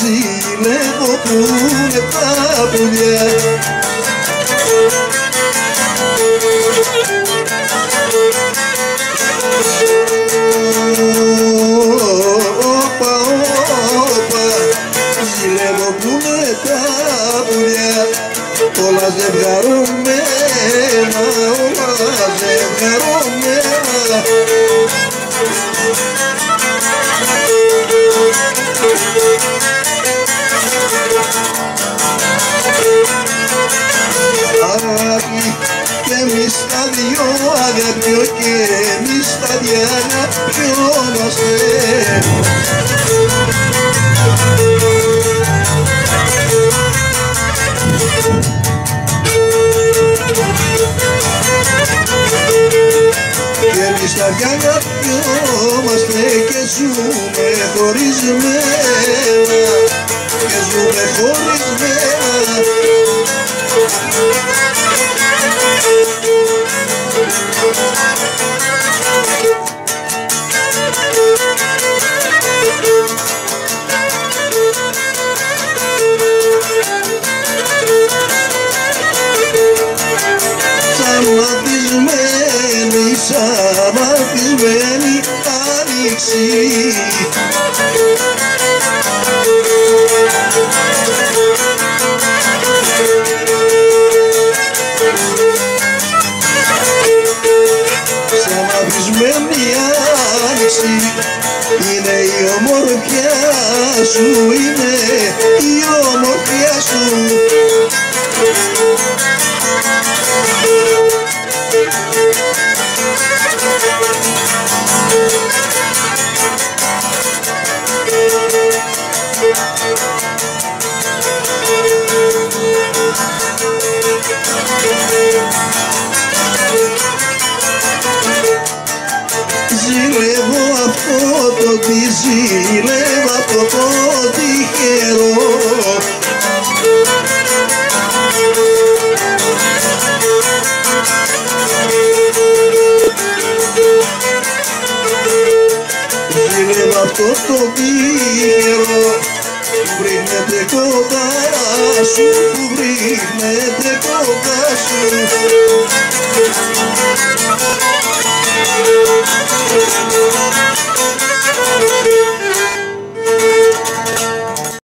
ζηλεύω που είναι τα πουλιά. Όπα, όπα, ζηλεύω που είναι τα πουλιά. Όλα ζευγαρωμένα, όλα ζευγαρωμένα. Αγάπη και εμείς τα δυο αγαπιώ και εμείς τα δυο αγαπιόμαστε. Και εμείς τα δυο αγαπιόμαστε και ζούμε χωρισμένα, και ζούμε χωρισμένα. Σαν μαθισμένη άνοιξη. Σαν μαθισμένη άνοιξη είναι η ομορφιά σου, είναι η ομορφιά σου. Ζηλεύω αυτό το ζηλεύω αυτό το τυχερό. Ζηλεύω αυτό το τυχερό που βρίσκεται κοντά σου, που βρίσκεται κοντά σου.